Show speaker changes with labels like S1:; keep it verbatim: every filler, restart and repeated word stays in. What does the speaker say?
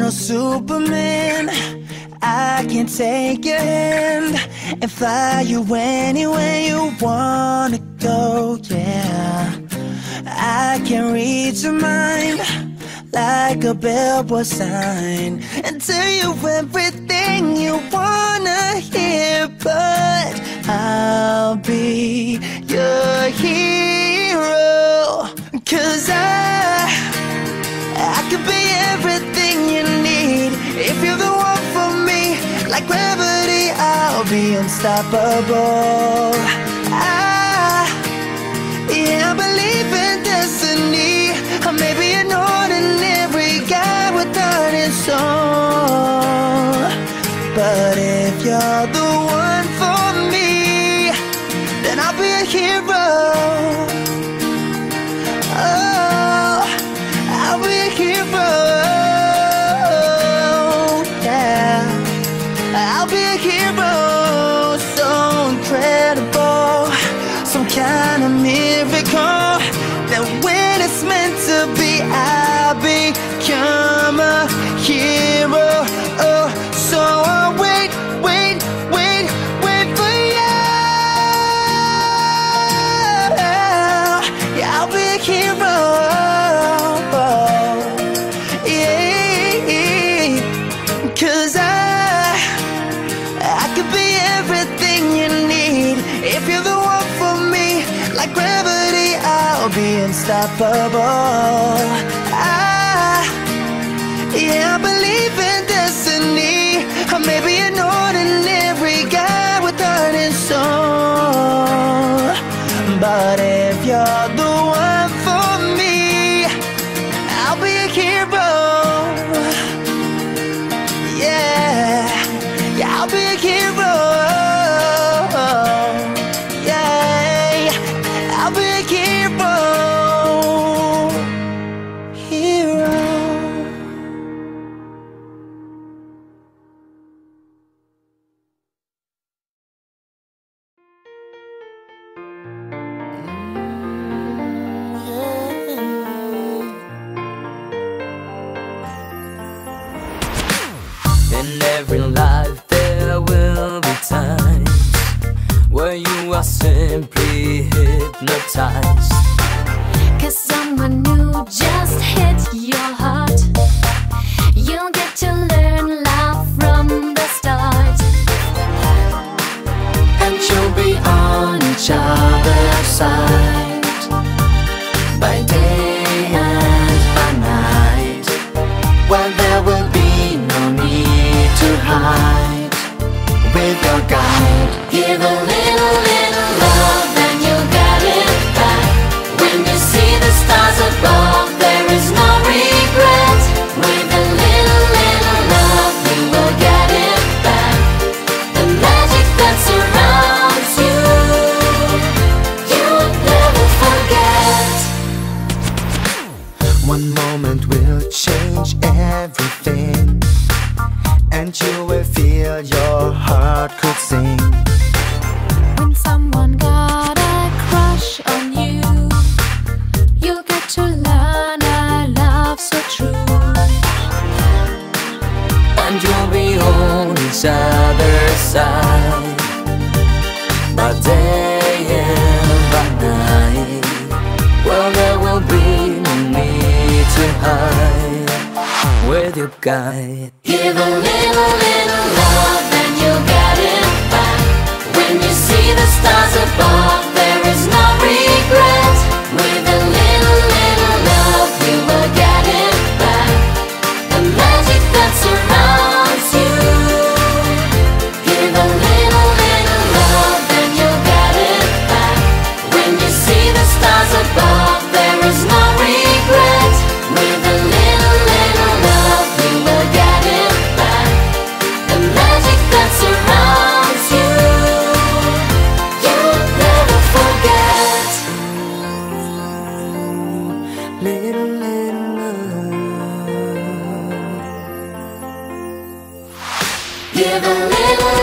S1: no Superman. I can take your hand and fly you anywhere you wanna go, yeah. I can read your mind like a billboard sign and tell you everything you wanna hear. But I'll be your hero, 'cause I, I could be everything you need. If you're the one for me, like gravity, I'll be unstoppable. I, yeah, I believe in destiny. I may be an ordinary guy with heart and soul, but if you're the one for me, then I'll be a hero. Oh, I'll be a hero. Yeah, I'll be a hero. So incredible, some kind of miracle, that when it's meant to be, I'll become a hero. Oh, so I'll wait, wait, wait, wait for you. Yeah, I'll be a hero. Yeah, 'cause I, I could be everything you need. If you're the one for me, like gravity, I'll be unstoppable. I, yeah, I believe in destiny. I may be an ordinary guy with heart and soul, but if you're the one for me, I'll be a hero. Yeah, yeah, I'll be a hero. Yeah, I'll be a hero. Hero.
S2: In every life there will be times where you are simply hypnotized,
S3: 'cause someone new just hit your heart. You'll get to learn love from the start,
S2: and you'll be on each other's side by day and by night, where there will be no need to hide. With your guide,
S3: give a little, little love and you'll get it back. When you see the stars above, there is no regret. With a little, little love, you will get it back. The magic that surrounds you, you will never forget.
S2: one moment will change everything, and you will feel your heart could sing.
S3: When someone got a crush on you, you'll get to learn a love so true.
S2: And you'll be on each other's side by day and by night. Well, there will be no need to hide with your guide.
S3: Give a little, little love and you'll get it back. When you see the stars above, there is no regret. With a little, little love, you will get it back. The magic that surrounds you. Give a little, little love and you'll get it back. When you see the stars above, there is no regret. With a little, little love, you will get it back. The magic that surrounds you, you will never forget.
S2: Little, little love.
S3: Give a little